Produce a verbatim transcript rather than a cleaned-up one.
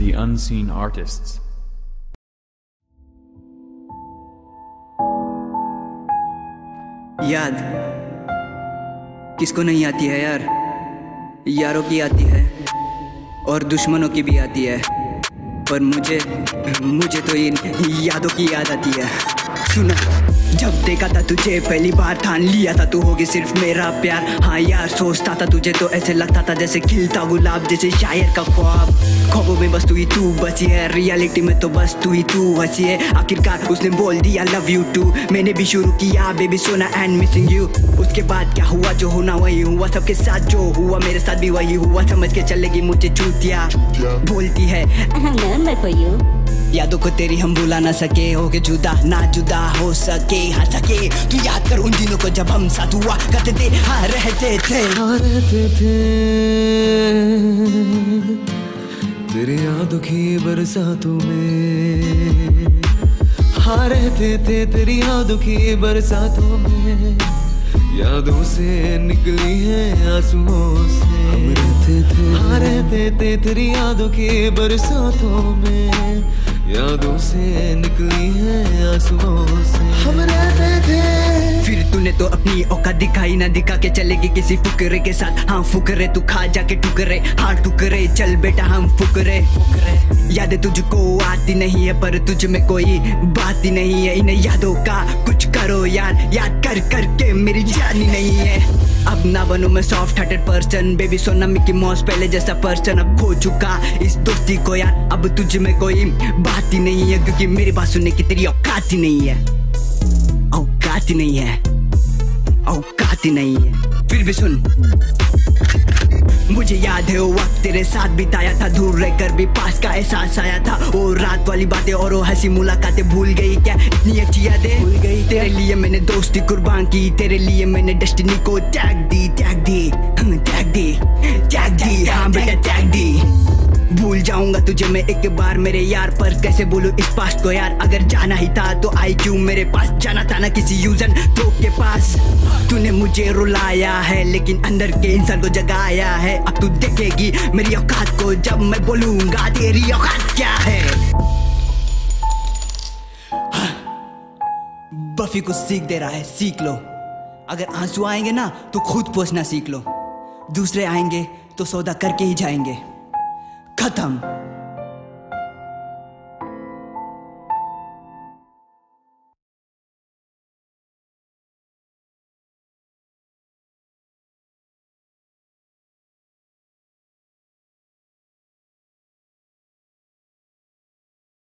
the unseen artists. याद किसको नहीं आती है यार, यारों की आती है और दुश्मनों की भी आती है, पर मुझे मुझे तो इन यादों की याद आती है। सुना, जब देखा था तुझे पहली बार ठान लिया था तू होगी सिर्फ मेरा प्यार। हाँ यार सोचता था तुझे तो ऐसे लगता था जैसे खिलता गुलाब, जैसे शायर का ख्वाब। ख्वाबों में बस तू ही तू बसी है, रियलिटी में तो बस तू ही तू हंसी है। आखिरकार उसने बोल दिया लव यू टू, मैंने भी शुरू किया बेबी सोना एंड मिसिंग यू। उसके बाद क्या हुआ, जो होना वही हुआ, सबके साथ जो हुआ मेरे साथ भी वही हुआ। समझ के चलेगी मुझे चूतिया, बोलती है यादों को तेरी हम भुला ना सके, हो के जुदा ना जुदा हो सके। हाँ सके तू याद कर उन दिनों को जब हम साथ हुआ करते थे, हाँ रहते थे हाँ रहते थे तेरी यादों की बरसातों में, हाँ रहते थे तेरी यादों की बरसातों में। यादों से निकली है आंसुओं से हम रहते थे, हाँ रहते थे तेरी यादों की बरसातों में। यादों से निकली है आंसुओं से हम रहते थे। फिर तूने तो अपनी औकात दिखाई ना, दिखा के चलेगी किसी फुकरे के साथ। हाँ फुकरे तू खा जाके टुकरे, हाँ टुकरे चल बेटा हम फुकरे फुकरे। यादें तुझको आती नहीं है पर तुझ में कोई बात ही नहीं है। इन यादों का कुछ करो यार, याद कर करके मेरी जानी नहीं है। अब ना बनूं मैं सॉफ्ट हार्टेड पर्सन, बेबी सोना मिकी मॉस पहले जैसा पर्सन। अब खो चुका इस दोस्ती को यार, अब तुझ में कोई बात ही नहीं है, क्योंकि मेरी बात सुनने की तेरी औकात ही नहीं है। औकात ही नहीं है, औकात ही नहीं है। फिर भी सुन, मुझे याद है वो वक्त तेरे साथ बिताया था, दूर रहकर भी पास का एहसास आया था। वो रात वाली बातें और वो हंसी मुलाकातें भूल गई क्या, इतनी अच्छी यादें भूल गई। तेरे लिए मैंने दोस्ती कुर्बान की, तेरे लिए मैंने डेस्टिनी को त्याग दी त्याग दी त्याग दी त्याग दी हाँ बेटा त्याग दी। भूल जाऊंगा तुझे मैं एक बार मेरे यार, पर कैसे बोलूं इस पास्ट को यार। अगर जाना ही था तो आई क्यों मेरे पास, जाना था ना किसी यूजन तो के पास। तूने मुझे रुलाया है लेकिन अंदर के इंसान को जगाया है। अब तू देखेगी मेरी औकात को जब मैं बोलूंगा तेरी औकात क्या है। बफी को सीख दे रहा है, सीख लो। अगर आंसू आएंगे ना तो खुद पोंछना सीख लो, दूसरे आएंगे तो सौदा करके ही जाएंगे। खत्म।